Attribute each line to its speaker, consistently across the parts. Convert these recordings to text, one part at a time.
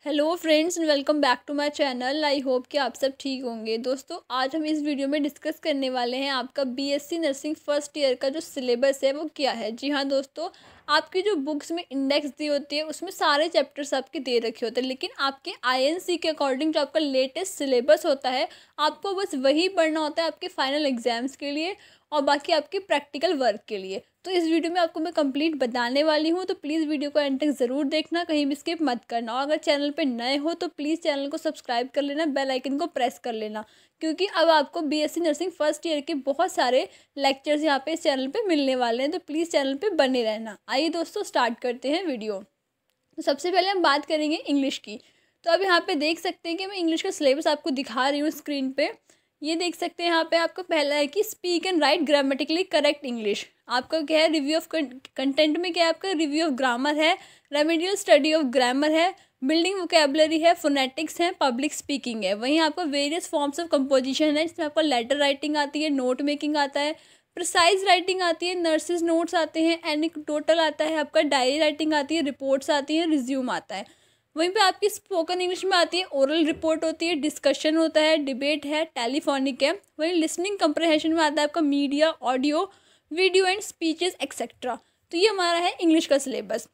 Speaker 1: Hello friends and welcome back to my channel. I hope कि आप सब ठीक होंगे। दोस्तों आज हम इस वीडियो में डिस्कस करने वाले हैं आपका बीएससी नर्सिंग फर्स्ट ईयर का जो सिलेबस है वो क्या है। जी हाँ दोस्तों, आपकी जो बुक्स में इंडेक्स दी होती है उसमें सारे चैप्टर्स आपके दे रखे होते हैं, लेकिन आपके आईएनसी के अकॉर्डिंग जो आपका लेटेस्ट सिलेबस होता है आपको बस वही पढ़ना होता है आपके फाइनल एग्जाम्स के लिए और बाकी आपके प्रैक्टिकल वर्क के लिए। तो इस वीडियो में आपको मैं कंप्लीट बताने वाली हूँ, तो प्लीज़ वीडियो को एंड तक ज़रूर देखना, कहीं भी स्किप मत करना। और अगर चैनल पे नए हो तो प्लीज़ चैनल को सब्सक्राइब कर लेना, बेल आइकन को प्रेस कर लेना, क्योंकि अब आपको बीएससी नर्सिंग फर्स्ट ईयर के बहुत सारे लेक्चर्स यहाँ पे इस चैनल पे मिलने वाले हैं, तो प्लीज़ चैनल पे बने रहना। आइए दोस्तों स्टार्ट करते हैं वीडियो। तो सबसे पहले हम बात करेंगे इंग्लिश की। तो अब यहाँ पे देख सकते हैं कि मैं इंग्लिश का सिलेबस आपको दिखा रही हूँ स्क्रीन पे। ये देख सकते हैं यहाँ पे आपका पहला है कि speak and write grammatically correct English. आपका क्या है, रिव्यू ऑफ कंटेंट में क्या है आपका, रिव्यू ऑफ ग्रामर है, रेमेडियल स्टडी ऑफ ग्रामर है, बिल्डिंग वोकेबलरी है, फोनेटिक्स है, पब्लिक स्पीकिंग है। वहीं आपका वेरियस फॉर्म्स ऑफ कंपोजिशन है, इसमें आपका लेटर राइटिंग आती है, नोट मेकिंग आता है, प्रिसाइज राइटिंग आती है, नर्सिस नोट्स आते हैं, एनेक्डोटल आता है, आपका डायरी राइटिंग आती है, रिपोर्ट्स आती है, रिज्यूम आता है। वहीं पे आपकी स्पोकन इंग्लिश में आती है, ओरल रिपोर्ट होती है, डिस्कशन होता है, डिबेट है, टेलीफोनिक है। वहीं लिसनिंग कंप्रहेंशन में आता है आपका media, audio, video and speeches etcetera. तो ये हमारा है इंग्लिश का सिलेबस।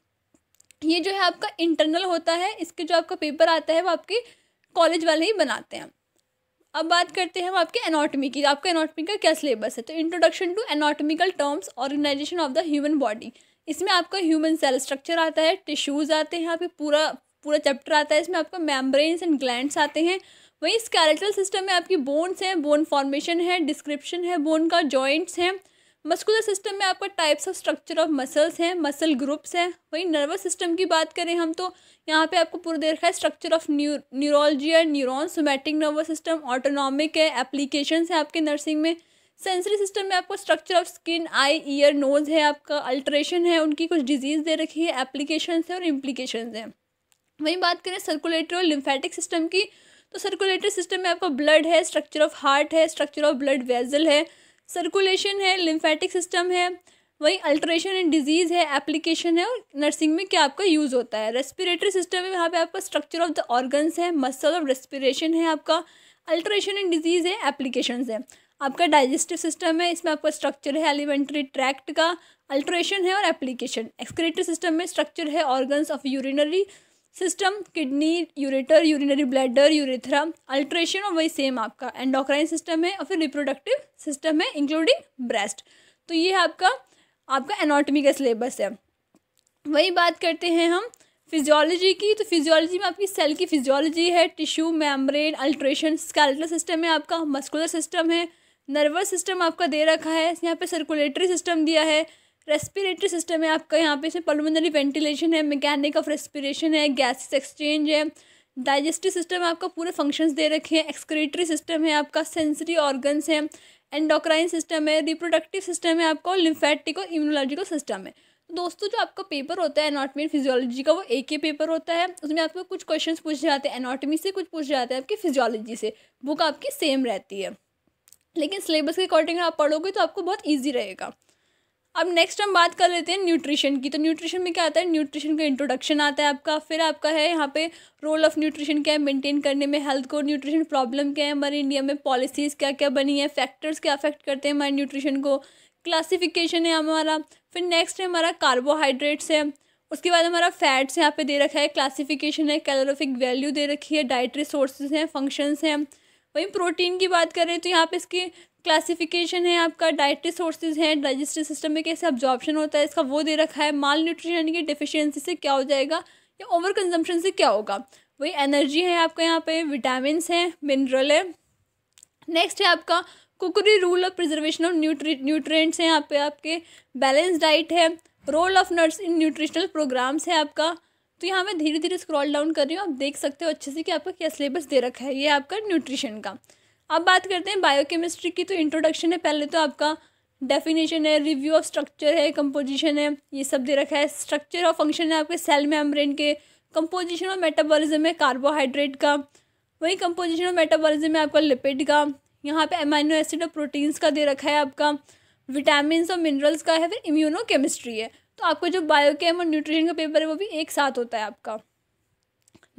Speaker 1: ये जो है आपका इंटरनल होता है, इसके जो आपका पेपर आता है वो आपके कॉलेज वाले ही बनाते हैं। अब बात करते हैं हम आपके एनाटॉमी की। आपका एनाटॉमी का क्या सिलेबस है, तो introduction to anatomical terms, organisation of the human body. इसमें आपका ह्यूमन सेल स्ट्रक्चर आता है, टिश्यूज आते हैं, यहाँ पे पूरा चैप्टर आता है। इसमें आपका मेम्ब्रेन्स एंड ग्लैंड्स आते हैं। वहीं स्केलेटल सिस्टम में आपकी बोन्स हैं, बोन फॉर्मेशन है, डिस्क्रिप्शन है बोन का, जॉइंट्स हैं। मस्कुलर सिस्टम में आपका types of structure of muscles हैं, मसल ग्रुप्स हैं। वहीं नर्वस सिस्टम की बात करें हम तो यहाँ पे आपको पूरा दे रखा है structure of neurology and neuron, somatic nervous system, autonomic है, एप्लीकेशंस है आपके नर्सिंग में। सेंसरी सिस्टम में आपको structure of skin, eye, ear, nose है, आपका अल्ट्रेशन है, उनकी कुछ डिजीज़ दे रखी है, एप्लीकेशंस है और इम्प्लीकेशंस हैं। वहीं बात करें सर्कुलेटरी और लिम्फेटिक सिस्टम की, तो सर्कुलेटरी सिस्टम में आपका ब्लड है, स्ट्रक्चर ऑफ हार्ट है, स्ट्रक्चर ऑफ ब्लड वेजल है, सर्कुलेशन है, लिम्फेटिक सिस्टम है। वहीं अल्ट्रेशन एंड डिजीज़ है, एप्लीकेशन है और नर्सिंग में क्या आपका यूज़ होता है। रेस्पिरेटरी सिस्टम में यहाँ पे आपका स्ट्रक्चर ऑफ द ऑर्गन्स है, मसल ऑफ रेस्पिरेशन है, आपका अल्ट्रेशन एंड डिजीज़ है, एप्लीकेशंस है। आपका डाइजेस्टिव सिस्टम है, इसमें आपका स्ट्रक्चर है एलिमेंट्री ट्रैक्ट का, अल्ट्रेशन है और एप्लीकेशन। एक्सक्रीटरी सिस्टम में स्ट्रक्चर है organs of urinary system, kidney, ureter, urinary bladder, urethra, alteration और वही सेम आपका एंडोक्राइन सिस्टम है और फिर रिप्रोडक्टिव सिस्टम है इंक्लूडिंग ब्रेस्ट। तो ये आपका एनाटॉमी का सिलेबस है। वही बात करते हैं हम फिजियोलॉजी की। तो फिजियोलॉजी में आपकी सेल की फिजियोलॉजी है, tissue, membrane, alteration, skeletal system है आपका, मस्कुलर सिस्टम है, नर्वस सिस्टम आपका दे रखा है, यहाँ पे सर्कुलेटरी सिस्टम दिया है, रेस्पिरेटरी सिस्टम है आपका, यहाँ पे इसमें पल्मोनरी वेंटिलेशन है, मैकेनिक ऑफ रेस्पिरेशन है, गैसेस एक्सचेंज है, डाइजेस्टिव सिस्टम आपका पूरे फंक्शंस दे रखे हैं, एक्सक्रीटरी सिस्टम है आपका, सेंसरी ऑर्गन्स है, एंडोक्राइन सिस्टम है, रिप्रोडक्टिव सिस्टम है आपका, और लिम्फेटिक और इम्यूनोलॉजिकल सिस्टम है। तो दोस्तों जो आपका पेपर होता है एनाटॉमी एंड फिजियोलॉजी का वो एक ही पेपर होता है, उसमें आपको कुछ क्वेश्चंस पूछे जाते हैं एनाटॉमी से, कुछ पूछे जाते हैं आपकी फिजियोलॉजी से। बुक आपकी सेम रहती है, लेकिन सिलेबस के अकॉर्डिंग आप पढ़ोगे तो आपको बहुत ईजी रहेगा। अब नेक्स्ट हम बात कर लेते हैं न्यूट्रिशन की। तो न्यूट्रिशन में क्या आता है, न्यूट्रिशन का इंट्रोडक्शन आता है आपका, फिर आपका है यहाँ पे रोल ऑफ न्यूट्रिशन क्या है मेंटेन करने में हेल्थ को, न्यूट्रिशन प्रॉब्लम क्या है हमारे इंडिया में, पॉलिसीज़ क्या क्या बनी है, फैक्टर्स क्या अफेक्ट करते हैं हमारे न्यूट्रिशन को, क्लासिफिकेशन है हमारा। फिर नेक्स्ट है हमारा कार्बोहाइड्रेट्स है, उसके बाद हमारा फैट्स यहाँ पे दे रखा है, क्लासिफिकेशन है, कैलोरीफिक वैल्यू दे रखी है, डाइटरी सोर्सेज हैं, फंक्शंस हैं। वहीं प्रोटीन की बात करें तो यहाँ पे इसकी क्लासिफिकेशन है आपका, डाइटरी सोर्सेज हैं, डाइजेस्टिव सिस्टम में कैसे अब्जॉर्प्शन होता है इसका वो दे रखा है, माल न्यूट्रिशन यानी कि डिफिशियंसी से क्या हो जाएगा या ओवर कंजम्पशन से क्या होगा। वही एनर्जी है आपका, यहाँ पे विटामिन हैं, मिनरल है। नेक्स्ट है आपका cookery rule of preservation of nutrients है, यहाँ पे आपके बैलेंस डाइट है, role of nuts in nutritional programmes है आपका। तो यहाँ मैं धीरे धीरे स्क्रॉल डाउन कर रही हूँ, आप देख सकते हो अच्छे से कि आपका क्या सिलेबस दे रखा है, ये आपका न्यूट्रिशन का। अब बात करते हैं बायोकेमिस्ट्री की। तो इंट्रोडक्शन है पहले, तो आपका डेफिनेशन है, रिव्यू ऑफ स्ट्रक्चर है, कंपोजिशन है, ये सब दे रखा है। स्ट्रक्चर ऑफ फंक्शन है आपके सेल मेम्ब्रेन के, कंपोजिशन और मेटाबॉलिज्म है कार्बोहाइड्रेट का, वही कंपोजिशन और मेटाबॉलिज्म है आपका लिपिड का, यहाँ पे अमाइनो एसिड और प्रोटीन्स का दे रखा है आपका, विटामिन और मिनरल्स का है, फिर इम्यूनो केमिस्ट्री है। तो आपका जो बायोकेम और न्यूट्रिशन का पेपर है वो भी एक साथ होता है आपका।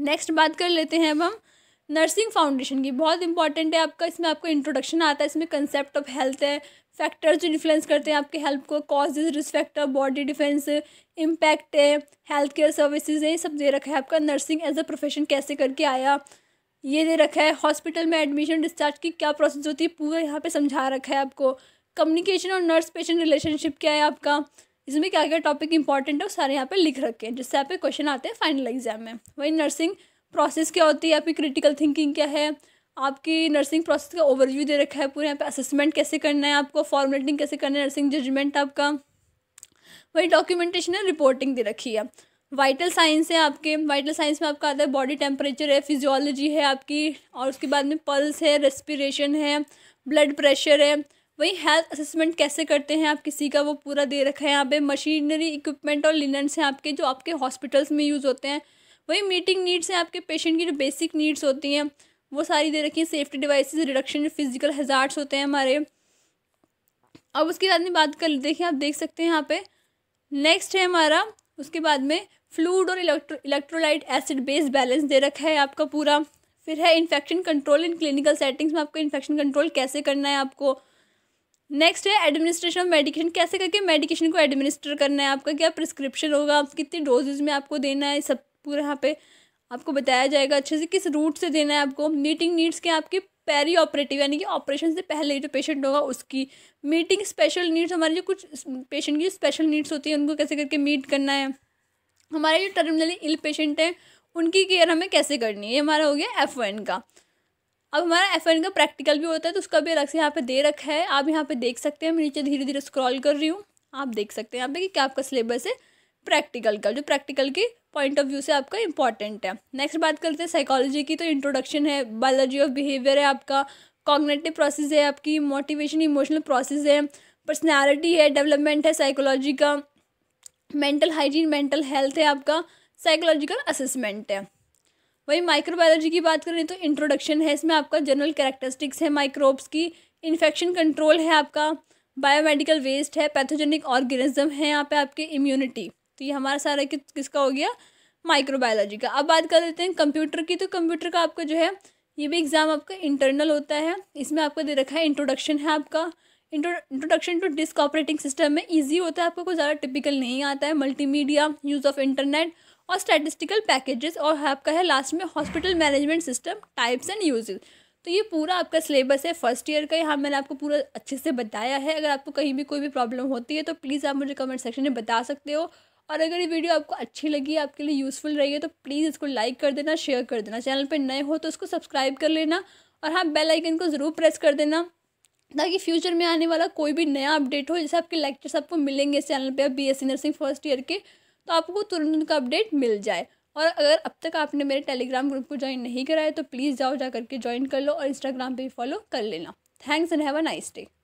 Speaker 1: नेक्स्ट बात कर लेते हैं अब हम नर्सिंग फाउंडेशन की। बहुत इंपॉर्टेंट है आपका, इसमें आपको इंट्रोडक्शन आता है, इसमें कंसेप्ट ऑफ हेल्थ है, फैक्टर्स जो इन्फ्लुएंस करते हैं आपके हेल्थ को, causes, risk factor, body defence, impact है, हेल्थ केयर सर्विसेज है, ये सब दे रखा है आपका। नर्सिंग एज अ प्रोफेशन कैसे करके आया ये दे रखा है। हॉस्पिटल में एडमिशन डिस्चार्ज की क्या प्रोसेस होती है पूरा यहाँ पे समझा रखा है आपको। कम्युनिकेशन और नर्स पेशेंट रिलेशनशिप क्या है आपका, इसमें क्या क्या टॉपिक इंपॉर्टेंट है वो सारे यहाँ पे लिख रखे हैं, जिससे आपके क्वेश्चन आते हैं फाइनल एग्जाम में। वही नर्सिंग प्रोसेस क्या होती है, आपकी क्रिटिकल थिंकिंग क्या है, आपकी नर्सिंग प्रोसेस का ओवरव्यू दे रखा है पूरे। यहाँ पे असेसमेंट कैसे करना है आपको, फॉर्मुलेटिंग कैसे करना है, नर्सिंग जजमेंट आपका। वही डॉक्यूमेंटेशन है, रिपोर्टिंग दे रखी है। वाइटल साइंस है आपके, वाइटल साइंस में आपका आता है बॉडी टेम्परेचर है, फिजियोलॉजी है आपकी, और उसके बाद में पल्स है, रेस्पिरेशन है, ब्लड प्रेशर है। वही हेल्थ असेसमेंट कैसे करते हैं आप किसी का वो पूरा दे रखा है यहाँ पे। मशीनरी, इक्विपमेंट और लिनेंस हैं आपके जो आपके हॉस्पिटल्स में यूज़ होते हैं। वही मीटिंग नीड्स हैं आपके, पेशेंट की जो बेसिक नीड्स होती हैं वो सारी दे रखी हैं। Safety devices, reduction physical hazards होते हैं हमारे। अब उसके बाद में बात कर देखिए, आप देख सकते हैं यहाँ पे नेक्स्ट है हमारा, उसके बाद में फ्लूइड और इलेक्ट्रोलाइट एसिड बेस बैलेंस दे रखा है आपका पूरा। फिर है इन्फेक्शन कंट्रोल इन क्लिनिकल सेटिंग्स में, आपको इन्फेक्शन कंट्रोल कैसे करना है आपको। नेक्स्ट है एडमिनिस्ट्रेशन ऑफ मेडिकेशन, कैसे करके मेडिकेशन को एडमिनिस्टर करना है आपका, क्या प्रिस्क्रिप्शन होगा, कितनी डोजेज में आपको देना है, सब पूरा यहाँ पे आपको बताया जाएगा अच्छे से, किस रूट से देना है आपको। मीटिंग नीड्स के आपकी पेरी ऑपरेटिव यानी कि ऑपरेशन से पहले जो पेशेंट होगा उसकी मीटिंग। स्पेशल नीड्स, हमारी जो कुछ पेशेंट की स्पेशल नीड्स होती है उनको कैसे करके मीट करना है। हमारे जो टर्मिनली इल पेशेंट हैं उनकी केयर हमें कैसे करनी है, ये हमारा हो गया F1 का। अब हमारा F1 का प्रैक्टिकल भी होता है तो उसका भी अलग से यहाँ पे दे रखा है, आप यहाँ पे देख सकते हैं। मैं नीचे धीरे धीरे स्क्रॉल कर रही हूँ, आप देख सकते हैं यहाँ पे कि क्या आपका सिलेबस है प्रैक्टिकल का, जो प्रैक्टिकल के पॉइंट ऑफ व्यू से आपका इंपॉर्टेंट है। नेक्स्ट बात करते हैं साइकोलॉजी की, तो इंट्रोडक्शन है, बायोलॉजी ऑफ बिहेवियर है आपका, कॉग्निटिव प्रोसेस है आपकी, मोटिवेशन इमोशनल प्रोसेस है, पर्सनैलिटी है, डेवलपमेंट है साइकोलॉजी का, मेंटल हाइजीन मेंटल हेल्थ है आपका, साइकोलॉजिकल असेसमेंट है। वही माइक्रोबायोलॉजी की बात करें तो इंट्रोडक्शन है, इसमें आपका जनरल कैरेक्टरिस्टिक्स है माइक्रोब्स की, इन्फेक्शन कंट्रोल है आपका, बायोमेडिकल वेस्ट है, पैथोजेनिक ऑर्गेनिज्म है यहाँ पे आपके, इम्यूनिटी। तो ये हमारा सारा किसका हो गया, माइक्रोबायोलॉजी का। अब बात कर लेते हैं कंप्यूटर की, तो कंप्यूटर का आपका जो है ये भी एग्जाम आपका इंटरनल होता है। इसमें आपको दे रखा है इंट्रोडक्शन है आपका, introduction to disk operating system में ईजी होता है, आपको कोई ज़्यादा टिपिकल नहीं आता है। मल्टीमीडिया, यूज़ ऑफ इंटरनेट और स्टैटिस्टिकल पैकेजेस, और आपका है लास्ट में hospital management system types and uses. तो ये पूरा आपका सिलेबस है फर्स्ट ईयर का, यहाँ मैंने आपको पूरा अच्छे से बताया है। अगर आपको कहीं भी कोई भी प्रॉब्लम होती है तो प्लीज़ आप मुझे कमेंट सेक्शन में बता सकते हो। और अगर ये वीडियो आपको अच्छी लगी, आपके लिए यूज़फुल रही है तो प्लीज़ इसको लाइक कर देना, शेयर कर देना। चैनल पर नए हो तो इसको सब्सक्राइब कर लेना, और हाँ बेल आइकन को ज़रूर प्रेस कर देना, ताकि फ्यूचर में आने वाला कोई भी नया अपडेट हो, जैसे आपके लेक्चर्स आपको मिलेंगे इस चैनल पे BSc नर्सिंग फर्स्ट ईयर के, तो आपको तुरंत उनका अपडेट मिल जाए। और अगर अब तक आपने मेरे टेलीग्राम ग्रुप को ज्वाइन नहीं करा है तो प्लीज़ जाओ जा करके ज्वाइन कर लो, और इंस्टाग्राम पे भी फॉलो कर लेना। Thanks and have a nice day.